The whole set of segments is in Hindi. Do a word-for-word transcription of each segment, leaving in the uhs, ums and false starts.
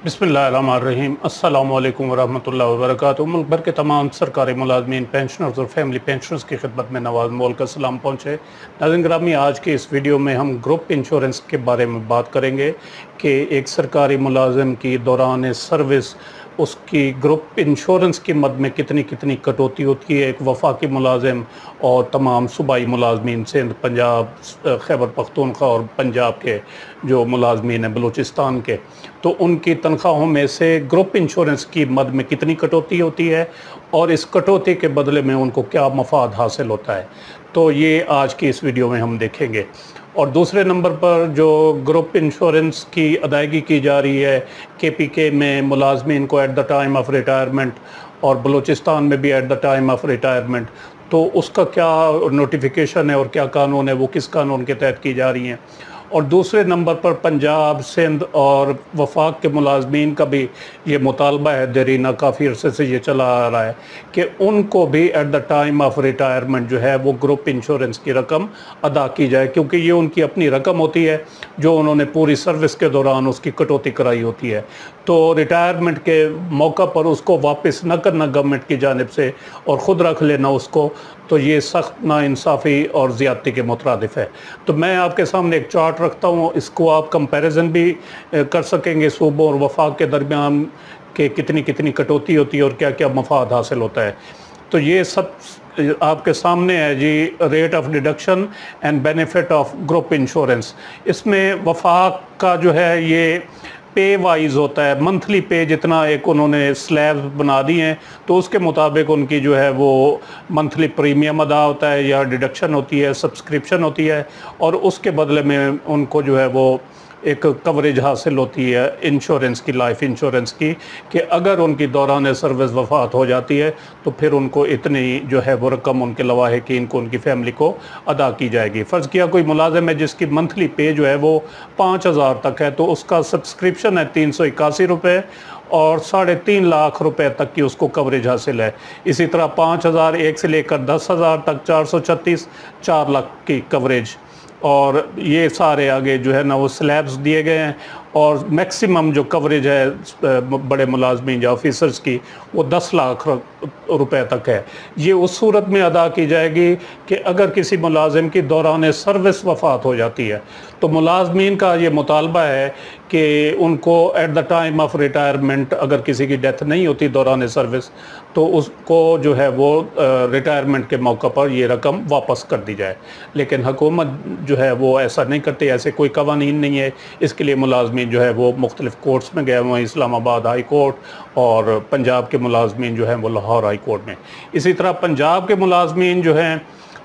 बिस्मिल्लाहिर्रहमानिर्रहीम अस्सलामु अलैकुम वरहमतुल्लाहि वबरकातुहू। मुल्क भर के तमाम सरकारी मुलाजमीन, पेंशनर्स और फैमिली पेंशनर्स की खिदमत में नवाज मोल का सलाम पहुँचे। नाज़रीन ग्रामी, आज के इस वीडियो में हम ग्रुप इंश्योरेंस के बारे में बात करेंगे कि एक सरकारी मुलाजिम की दौरान सर्विस उसकी ग्रुप इंश्योरेंस की मद में कितनी कितनी कटौती होती है। एक वफाकी मुलाजिम और तमाम सूबाई मुलाजमीन सिंध, पंजाब, खैबर पख्तूनख्वा और पंजाब के जो मुलाजमीन हैं बलूचिस्तान के, तो उनकी तनख्वाहों में से ग्रुप इंश्योरेंस की मद में कितनी कटौती होती है और इस कटौती के बदले में उनको क्या मफाद हासिल होता है, तो ये आज की इस वीडियो में हम देखेंगे। और दूसरे नंबर पर जो ग्रुप इंश्योरेंस की अदायगी की जा रही है के पी के में मुलाजमीन को at the time of retirement और बलूचिस्तान में भी at the time of retirement, तो उसका क्या नोटिफिकेशन है और क्या कानून है, वो किस कानून के तहत की जा रही हैं। और दूसरे नंबर पर पंजाब, सिंध और वफाक के मुलाजमीन का भी ये मुतालबा है, देरीना काफ़ी अरसे से ये चला आ रहा है कि उनको भी at the time of retirement जो है वो ग्रुप इंश्योरेंस की रकम अदा की जाए, क्योंकि ये उनकी अपनी रकम होती है जो उन्होंने पूरी सर्विस के दौरान उसकी कटौती कराई होती है। तो रिटायरमेंट के मौका पर उसको वापस न करना गवर्नमेंट की जानिब से और ख़ुद रख लेना उसको, तो ये सख्त नाइंसाफ़ी और ज़्यादती के मुतरादिफ है। तो मैं आपके सामने एक चार्ट रखता हूँ, इसको आप कंपैरिजन भी कर सकेंगे सूबों और वफाक के दरमियान के कितनी कितनी कटौती होती है और क्या क्या मफाद हासिल होता है। तो ये सब आपके सामने है जी, rate of deduction and benefit of group insurance. इसमें वफाक का जो है ये पे वाइज होता है, मंथली पे जितना एक उन्होंने स्लैब बना दी हैं तो उसके मुताबिक उनकी जो है वो मंथली प्रीमियम अदा होता है या डिडक्शन होती है, सब्सक्रिप्शन होती है, और उसके बदले में उनको जो है वो एक कवरेज हासिल होती है इंश्योरेंस की, लाइफ इंश्योरेंस की, कि अगर उनकी दौरान सर्विस वफ़ात हो जाती है तो फिर उनको इतनी जो है वो रकम उनके लवाहिकीन को, उनकी फैमिली को अदा की जाएगी। फ़र्ज़ किया कोई मुलाजिम है जिसकी मंथली पे जो है वो पाँच हज़ार तक है, तो उसका सब्सक्रिप्शन है तीन सौ इक्यासी रुपये और साढ़े तीन लाख रुपए तक की उसको कवरेज हासिल है। इसी तरह पाँच हज़ार एक से लेकर दस हज़ार तक चार सौ छत्तीस चार लाख की कवरेज, और ये सारे आगे जो है ना वो स्लैब्स दिए गए हैं। और मैक्सिमम जो कवरेज है बड़े मुलाजमीन या ऑफिसर्स की वो दस लाख रुपए तक है। ये उस सूरत में अदा की जाएगी कि अगर किसी मुलाजिम की दौरान सर्विस वफ़ात हो जाती है तो मुलाजमीन का ये मुतालबा है कि उनको at the time of retirement, अगर किसी की डेथ नहीं होती दौरान सर्विस, तो उसको जो है वो रिटायरमेंट के मौका पर ये रकम वापस कर दी जाए। लेकिन हुकूमत जो है वो ऐसा नहीं करती, ऐसे कोई कवानीन नहीं है। इसके लिए मुलाजमीन जो है वो मुख्तलिफ़ कोर्ट्स में गए हुए हैं, इस्लामाबाद हाई कोर्ट, और पंजाब के मुलाजमीन जो हैं वो लाहौर हाई कोर्ट में। इसी तरह पंजाब के मुलाजमीन जो हैं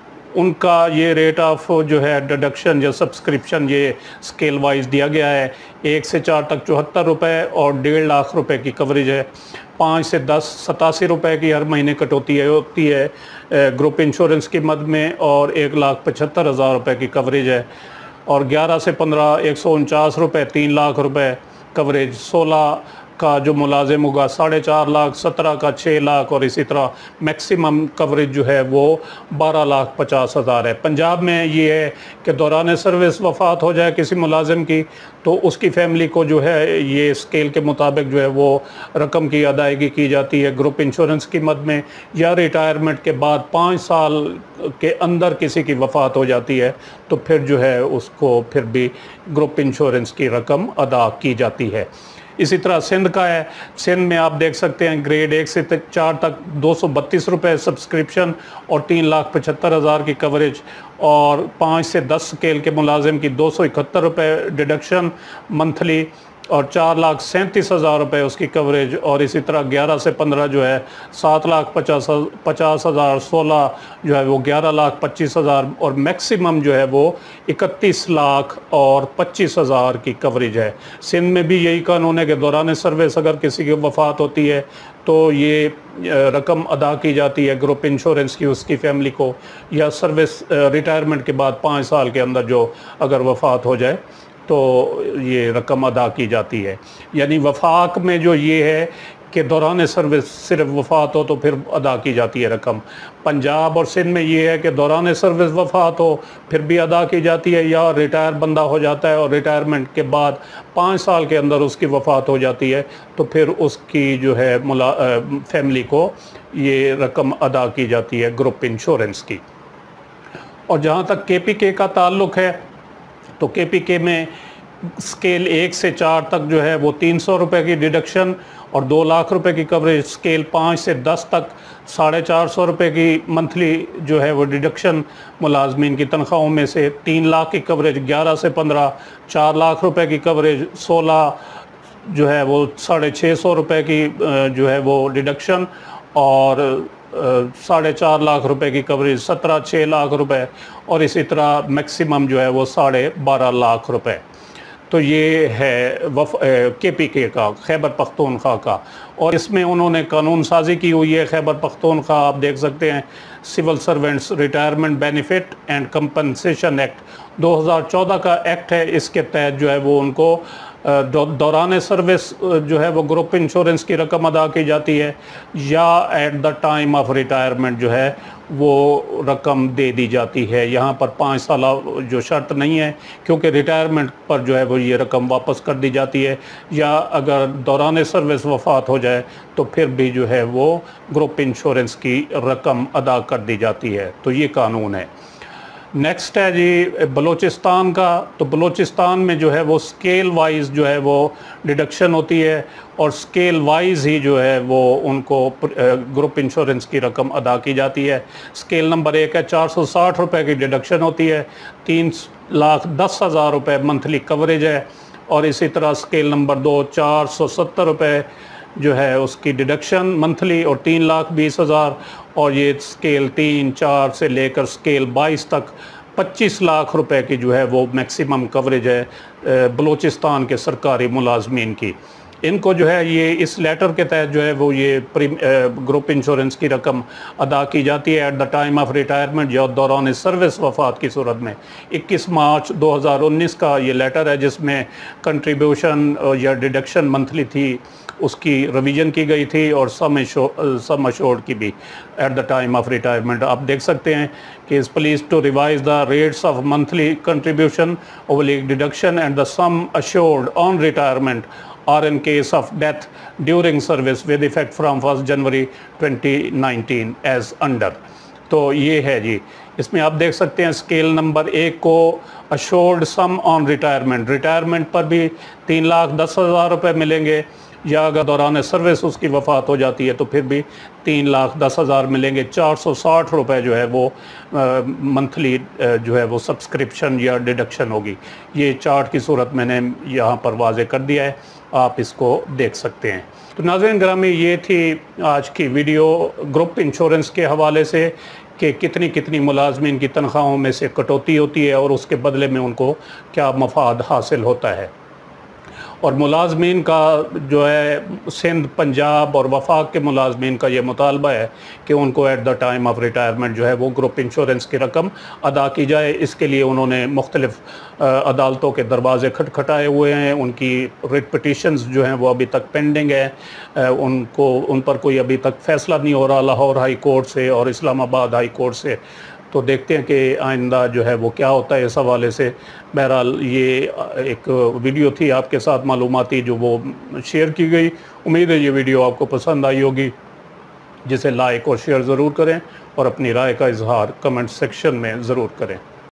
उनका ये रेट ऑफ जो है डिडक्शन या सब्सक्रिप्शन ये स्केल वाइज दिया गया है। एक से चार तक चौहत्तर रुपये और डेढ़ लाख रुपए की कवरेज है। पाँच से दस सतासी रुपये की हर महीने कटौती है होती है ग्रुप इंश्योरेंस की मद में, और एक लाख पचहत्तर हज़ार रुपये की कवरेज है। और ग्यारह से पंद्रह एक सौ उनचास रुपये, तीन लाख रुपए कवरेज। सोलह का जो मुलाजिम होगा साढ़े चार लाख, सत्रह का छः लाख, और इसी तरह मैक्सिमम कवरेज जो है वो बारह लाख पचास हज़ार है। पंजाब में ये है कि दौरान सर्विस वफ़ात हो जाए किसी मुलाजिम की तो उसकी फ़ैमिली को जो है ये स्केल के मुताबिक जो है वो रकम की अदायगी की जाती है ग्रुप इंश्योरेंस की मद में। या रिटायरमेंट के बाद पाँच साल के अंदर किसी की वफ़ात हो जाती है तो फिर जो है उसको फिर भी ग्रुप इंश्योरेंस की रकम अदा की जाती है। इसी तरह सिंध का है, सिंध में आप देख सकते हैं ग्रेड एक से तक चार तक दो सौ बत्तीस रुपये सब्सक्रिप्शन और तीन लाख पचहत्तर हज़ार की कवरेज, और पाँच से दस स्केल के मुलाजिम की दो सौ इकहत्तर रुपये डिडक्शन मंथली और चार लाख सैंतीस हज़ार रुपये उसकी कवरेज। और इसी तरह ग्यारह से पंद्रह जो है सात लाख पचास पचास हज़ार, सोलह जो है वो ग्यारह लाख पच्चीस हज़ार, और मैक्सिमम जो है वो इकतीस लाख और पच्चीस हज़ार की कवरेज है। सिंध में भी यही कानून है कि दौरान सर्विस अगर किसी की वफ़ात होती है तो ये रकम अदा की जाती है ग्रुप इंश्योरेंस की उसकी फ़ैमिली को, या सर्विस रिटायरमेंट के बाद पाँच साल के अंदर जो अगर वफ़ात हो जाए तो ये रकम अदा की जाती है। यानी वफाक में जो ये है कि दौरान सर्विस सिर्फ वफ़ात हो तो फिर अदा की जाती है रकम। पंजाब और सिंध में ये है कि दौरान सर्विस वफ़ात हो फिर भी अदा की जाती है, या रिटायर बंदा हो जाता है और रिटायरमेंट के बाद पाँच साल के अंदर उसकी वफ़ात हो जाती है तो फिर उसकी जो है मुला फैमिली को ये रकम अदा की जाती है ग्रुप इंश्योरेंस की। और जहाँ तक के पी के का ताल्लुक़ है तो के पी के में स्केल एक से चार तक जो है वो तीन सौ रुपये की डिडक्शन और दो लाख रुपए की कवरेज, स्केल पाँच से दस तक साढ़े चार सौ रुपये की मंथली जो है वो डिडक्शन मुलाजमीन की तनख्वाहों में से, तीन लाख की कवरेज ग्यारह से पंद्रह, चार लाख रुपए की कवरेज सोलह जो है वो साढ़े छः सौ रुपये की जो है वो डिडक्शन और साढ़े चार लाख रुपए की कवरेज सत्रह छः लाख रुपए और इसी तरह मैक्सिमम जो है वो साढ़े बारह लाख रुपए। तो ये है वफ के पी के का, खैबर पख्तूनख्वा का। और इसमें उन्होंने कानून साजी की हुई है खैबर पख्तूनख्वा, आप देख सकते हैं civil servants retirement benefit and compensation act दो हज़ार चौदह का एक्ट है। इसके तहत जो है वो उनको दौरान सर्विस जो है वो ग्रुप इंश्योरेंस की रकम अदा की जाती है या at the time of retirement जो है वो रकम दे दी जाती है। यहाँ पर पाँच साल जो शर्त नहीं है क्योंकि रिटायरमेंट पर जो है वो ये रकम वापस कर दी जाती है, या अगर दौरान सर्विस वफ़ात हो जाए तो फिर भी जो है वो ग्रुप इंश्योरेंस की रकम अदा कर दी जाती है। तो ये कानून है। नेक्स्ट है जी बलूचिस्तान का। तो बलूचिस्तान में जो है वो स्केल वाइज जो है वो डिडक्शन होती है और स्केल वाइज ही जो है वो उनको ग्रुप इंश्योरेंस की रकम अदा की जाती है। स्केल नंबर एक है चार सौ साठ रुपये की डिडक्शन होती है, तीन लाख दस हज़ार रुपये मंथली कवरेज है और इसी तरह स्केल नंबर दो चार सौ सत्तर रुपये जो है उसकी डिडक्शन मंथली और तीन लाख बीस हज़ार और ये स्केल तीन चार से लेकर स्केल बाईस तक पच्चीस लाख रुपए की जो है वो मैक्सिमम कवरेज है बलूचिस्तान के सरकारी मुलाजमीन की। इनको जो है ये इस लेटर के तहत जो है वो ये ग्रुप इंश्योरेंस की रकम अदा की जाती है at the time of retirement या दौरान सर्विस वफ़ात की सूरत में। इक्कीस मार्च दो हज़ार उन्नीस का ये लेटर है जिसमें कंट्रीब्यूशन या डिडक्शन मंथली थी उसकी रिवीजन की गई थी और सम सम अश्योर्ड की भी at the time of retirement. आप देख सकते हैं कि इस pleased to revise the rates of monthly contribution ओवलिक deduction and the sum assured on retirement और in case of death during service with effect from first January twenty nineteen as under. तो ये है जी, इसमें आप देख सकते हैं स्केल नंबर एक को assured sum on retirement, retirement पर भी तीन लाख दस हज़ार रुपये मिलेंगे या अगर दौरान सर्विस उसकी वफ़ात हो जाती है तो फिर भी तीन लाख दस हज़ार मिलेंगे। चार सौ साठ रुपये जो है वो मंथली जो है वो सब्सक्रिप्शन या डिडक्शन होगी। ये चार्ट की सूरत मैंने यहाँ पर वाज़े कर दिया है, आप इसको देख सकते हैं। तो नाज़रीन ग्रामी, ये थी आज की वीडियो ग्रुप इंश्योरेंस के हवाले से कि कितनी कितनी मुलाजमीन की तनख्वाहों में से कटौती होती है और उसके बदले में उनको क्या मफाद हासिल होता है। और मुलाजमीन का जो है सिंध, पंजाब और वफाक के मुलाजमीन का ये मुतालबा है कि उनको at the time of retirement जो है वो ग्रुप इंश्योरेंस की रकम अदा की जाए। इसके लिए उन्होंने मुख्तलिफ़ अदालतों के दरवाज़े खटखटाए हुए हैं, उनकी रिट पिटिशंस जो हैं वो अभी तक पेंडिंग है, उनको उन पर कोई अभी तक फ़ैसला नहीं हो रहा लाहौर हाई कोर्ट से और इस्लामाबाद हाई कोर्ट से। तो देखते हैं कि आइंदा जो है वो क्या होता है इस हवाले से। बहरहाल ये एक वीडियो थी आपके साथ मालूमाती जो वो शेयर की गई। उम्मीद है ये वीडियो आपको पसंद आई होगी, जिसे लाइक और शेयर ज़रूर करें और अपनी राय का इजहार कमेंट सेक्शन में ज़रूर करें।